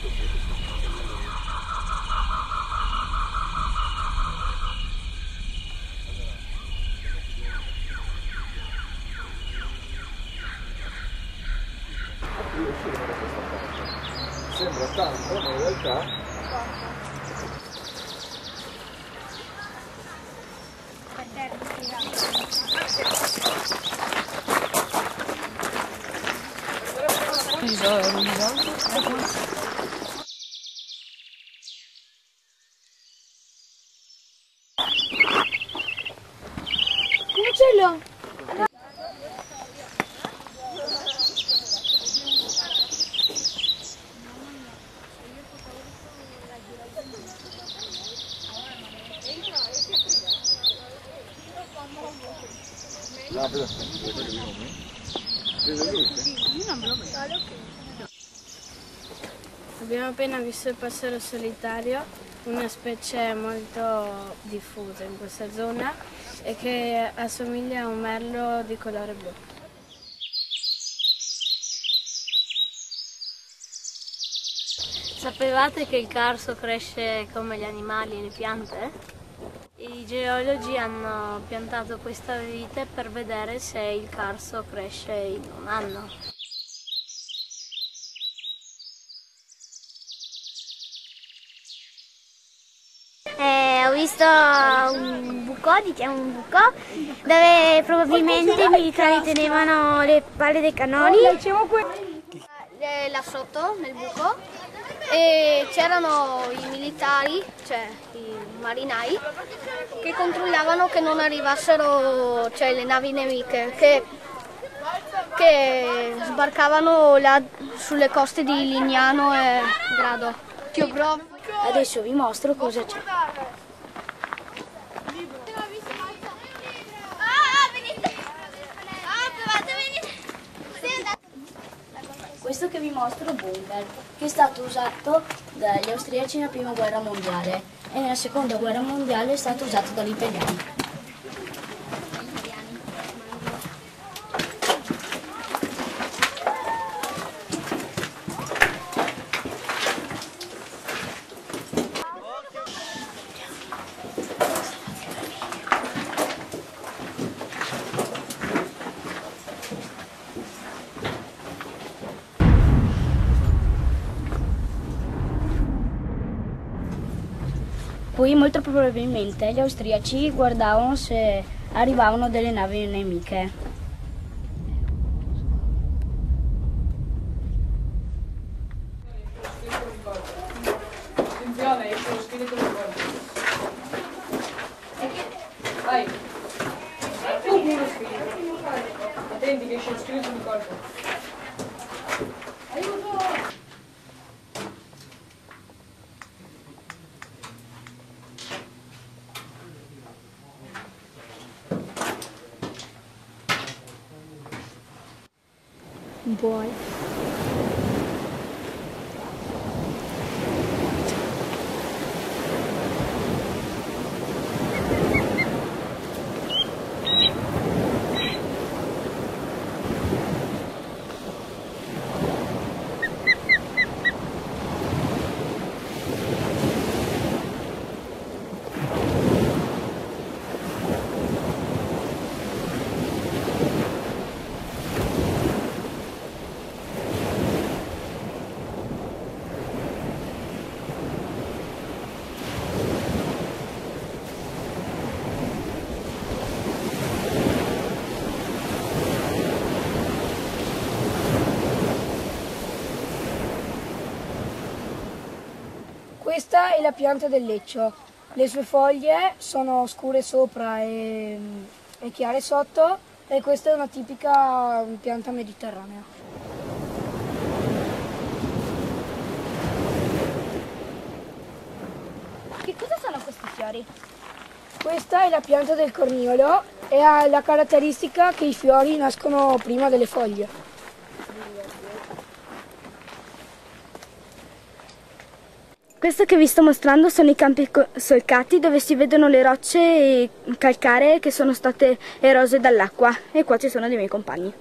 Sembra tanto, ma in realtà un uccello! Abbiamo appena visto il passero solitario, una specie molto diffusa in questa zona e che assomiglia a un merlo di colore blu. Sapevate che il carso cresce come gli animali e le piante? I geologi hanno piantato questa vite per vedere se il carso cresce in un anno. Ho visto un buco, diciamo un buco, dove probabilmente i militari tenevano le palle dei cannoni. Là sotto, nel buco, e c'erano i militari, cioè i marinai, che controllavano che non arrivassero, cioè, le navi nemiche, che sbarcavano là sulle coste di Lignano e Grado. Adesso vi mostro cosa c'è. Questo che vi mostro è un bunker, che è stato usato dagli austriaci nella prima guerra mondiale e nella seconda guerra mondiale è stato usato dagli italiani. Poi molto probabilmente gli austriaci guardavano se arrivavano delle navi nemiche. Attenzione, esce lo scheletro di corpo. Vai. Uno scheletro. Attenti che esce lo scheletro di corpo. Buoi. Questa è la pianta del leccio, le sue foglie sono scure sopra e chiare sotto e questa è una tipica pianta mediterranea. Che cosa sono questi fiori? Questa è la pianta del corniolo e ha la caratteristica che i fiori nascono prima delle foglie. Questo che vi sto mostrando sono i campi solcati dove si vedono le rocce calcaree che sono state erose dall'acqua e qua ci sono dei miei compagni.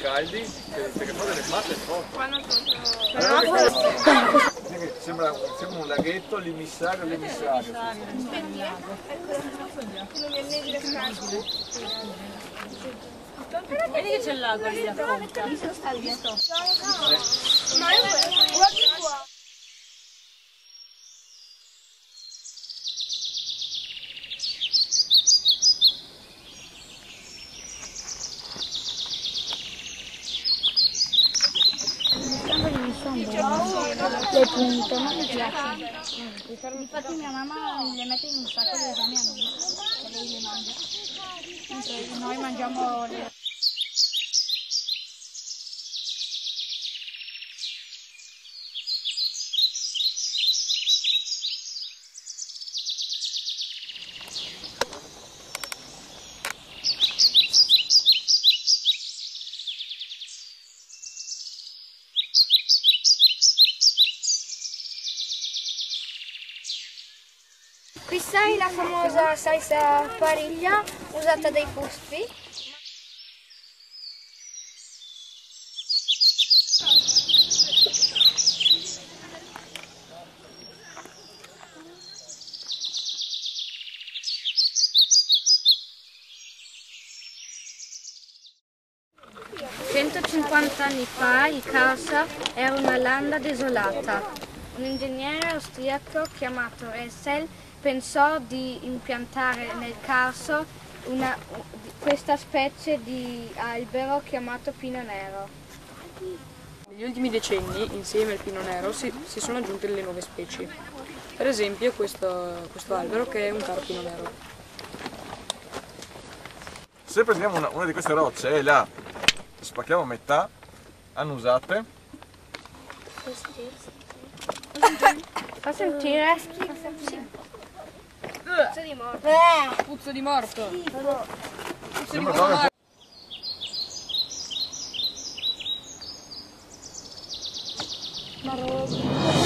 caldi, perché poi delle matte è forte. Sembra un laghetto, l'emissario. Vedi che c'è il lago lì da conca. Le punte non mi piacciono. Infatti mia mamma le mette in un sacco di esami a noi, e lei le mangia. Mentre noi mangiamo le... Questa è la famosa salsa pariglia usata dai fuspi. Anni fa il Carso era una landa desolata. Un ingegnere austriaco chiamato Hessel pensò di impiantare nel Carso questa specie di albero chiamato pino nero. Negli ultimi decenni, insieme al pino nero, si sono aggiunte delle nuove specie. Per esempio questo albero che è un caro pino nero. Se prendiamo una di queste rocce e la spacchiamo a metà, annusate. Fa sentire? Puzza di morto. Puzza di morto. Sembra proprio... Ma